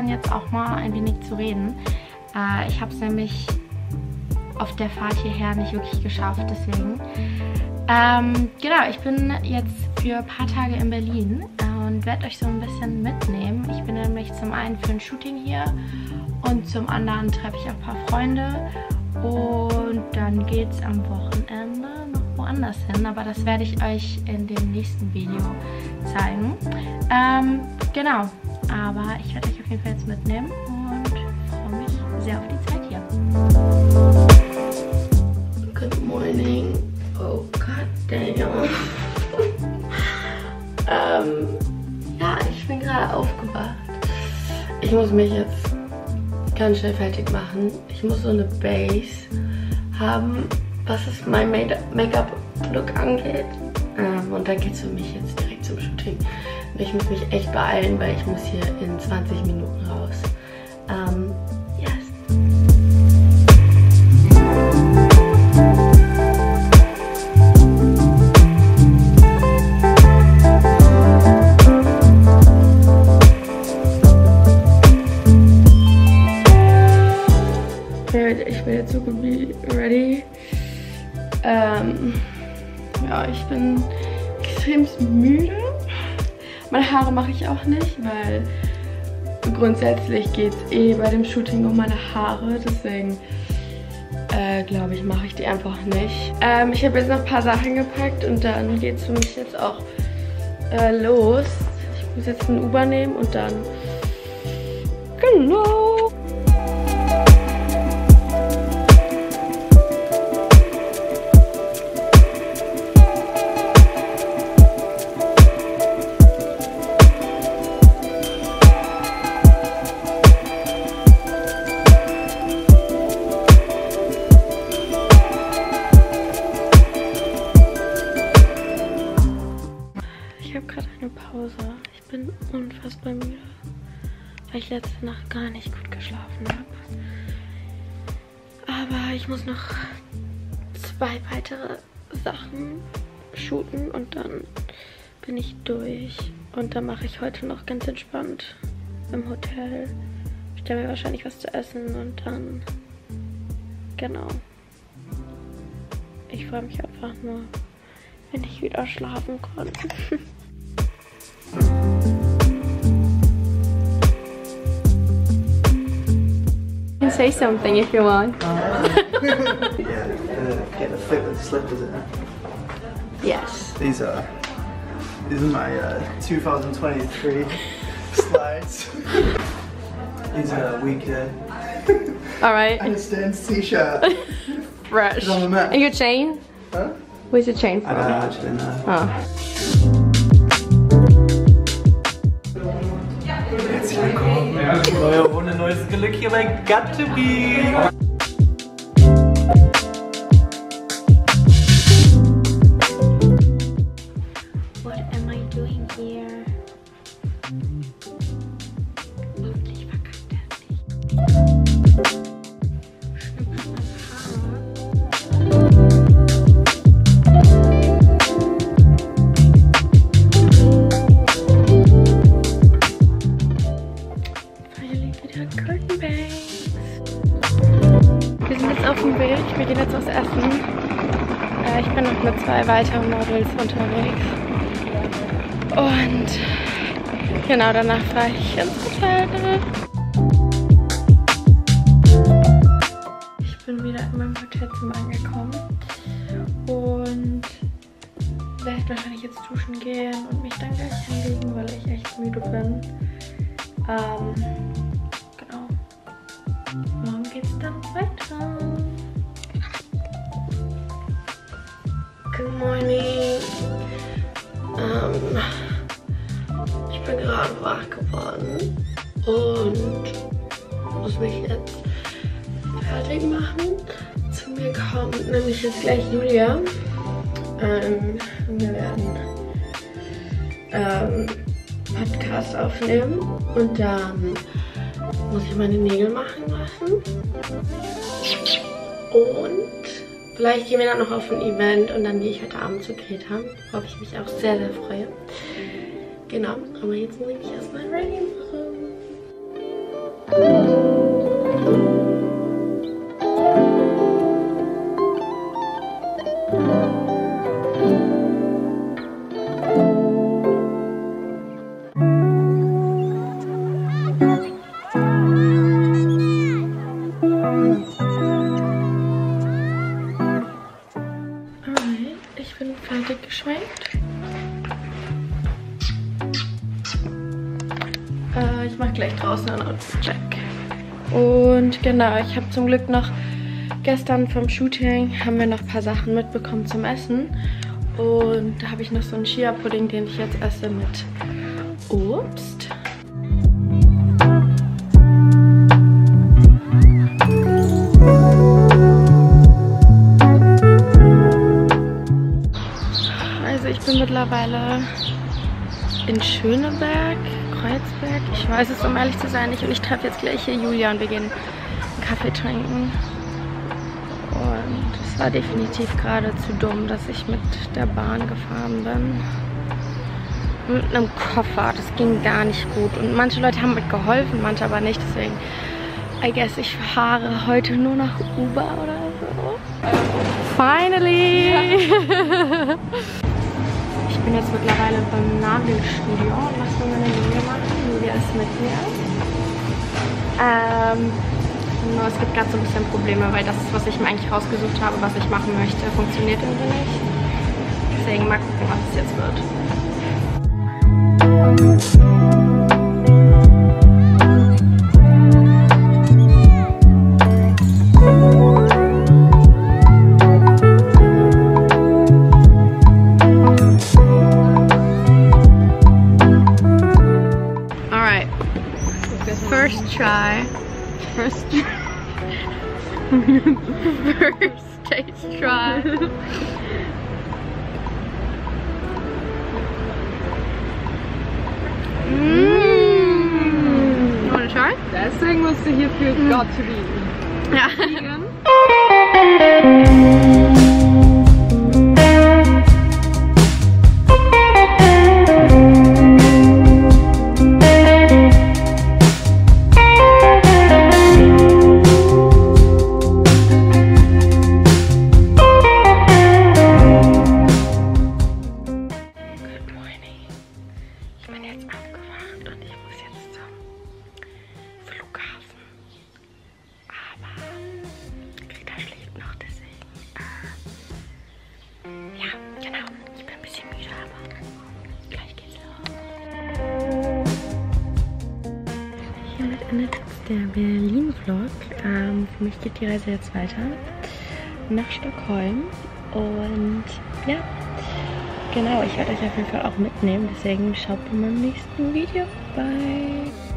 dann jetzt auch mal ein wenig zu reden. Ich habe es nämlich auf der Fahrt hierher nicht wirklich geschafft, deswegen. Genau, ich bin jetzt für ein paar Tage in Berlin und werde euch so ein bisschen mitnehmen. Ich bin nämlich zum einen für ein Shooting hier und zum anderen treffe ich auch ein paar Freunde. Und dann geht es am Wochenende noch woanders hin, aber das werde ich euch in dem nächsten Video zeigen. Genau, aber ich werde euch auf jeden Fall jetzt mitnehmen und freue mich sehr auf die Zeit hier. Good morning. Oh god damn. Ja, ich bin gerade aufgewacht. Ich muss mich jetzt ganz schnell fertig machen. Ich muss so eine Base haben, was es mein Make-up-Look angeht. Und dann geht es für mich jetzt direkt zum Shooting. Und ich muss mich echt beeilen, weil ich muss hier in 20 Minuten raus. Yes. Ich bin jetzt so gut wie ready. Ja, ich bin extrem müde. Meine Haare mache ich auch nicht, weil grundsätzlich geht es eh bei dem Shooting um meine Haare. Deswegen glaube ich, mache ich die einfach nicht. Ich habe jetzt noch ein paar Sachen gepackt und dann geht es für mich jetzt auch los. Ich muss jetzt ein Uber nehmen und dann genau. Ich habe gerade eine Pause. Ich bin unfassbar müde, weil ich letzte Nacht gar nicht gut geschlafen habe. Aber ich muss noch 2 weitere Sachen shooten und dann bin ich durch. Und dann mache ich heute noch ganz entspannt im Hotel. Stelle mir wahrscheinlich was zu essen und dann, genau. Ich freue mich einfach nur, wenn ich wieder schlafen kann. You can say something if you want. Yeah, the slip is in. Yes. These are my 2023 slides. These are weekday. All right. And a Stan's t-shirt. Fresh. It's on the mat. And your chain? Huh? Where's your chain from? I don't know, actually, no. Oh. Herzlich willkommen. Neue Runde, neues Glück hier bei Got to Be. What am I doing here? Hoffentlich verkackt er nicht. Curtain Bangs. Wir sind jetzt auf dem Weg. Wir gehen jetzt was essen. Ich bin noch mit 2 weiteren Models unterwegs. Und genau danach fahre ich ins Hotel. Ich bin wieder in meinem Hotelzimmer angekommen und werde wahrscheinlich jetzt duschen gehen und mich dann gleich hinlegen, weil ich echt müde bin. Genau. Morgen geht's dann weiter. Good morning. Ich bin gerade wach geworden und muss mich jetzt fertig machen. Zu mir kommt nämlich jetzt gleich Julia. Wir werden Podcast aufnehmen und dann muss ich meine Nägel machen lassen. Und vielleicht gehen wir dann noch auf ein Event und dann gehe ich heute Abend zu Greta, worauf ich mich auch sehr, sehr freue. Genau, aber jetzt muss ich mich erstmal ready machen. Ich bin fertig geschminkt. Ich mache gleich draußen einen Outfit-Check. Und genau, ich habe zum Glück noch gestern vom Shooting haben wir noch ein paar Sachen mitbekommen zum Essen. Und da habe ich noch so einen Chia-Pudding, den ich jetzt esse mit Obst. Also ich bin mittlerweile in Schöneberg, Kreuzberg. Ich weiß es, um ehrlich zu sein, nicht. Und ich treffe jetzt gleich hier Julia und wir gehen einen Kaffee trinken. Und es war definitiv gerade zu dumm, dass ich mit der Bahn gefahren bin. Mit einem Koffer. Das ging gar nicht gut. Und manche Leute haben mit geholfen, manche aber nicht. Deswegen, I guess, ich fahre heute nur nach Uber oder so. Finally! Ich bin jetzt mittlerweile beim Nagelstudio und lasse mir meine Nägel machen. Julia ist mit mir. Nur es gibt gerade so ein bisschen Probleme, weil das, was ich mir eigentlich rausgesucht habe, was ich machen möchte, funktioniert irgendwie nicht. Deswegen mal gucken, was es jetzt wird. Alright. First try. First taste try. You wanna try? Deswegen musst du hier für Got to Be. Ja. Endet jetzt der Berlin-Vlog. Für mich geht die Reise jetzt weiter nach Stockholm. Und ja, genau, ich werde euch auf jeden Fall auch mitnehmen. Deswegen schaut bei meinem nächsten Video vorbei.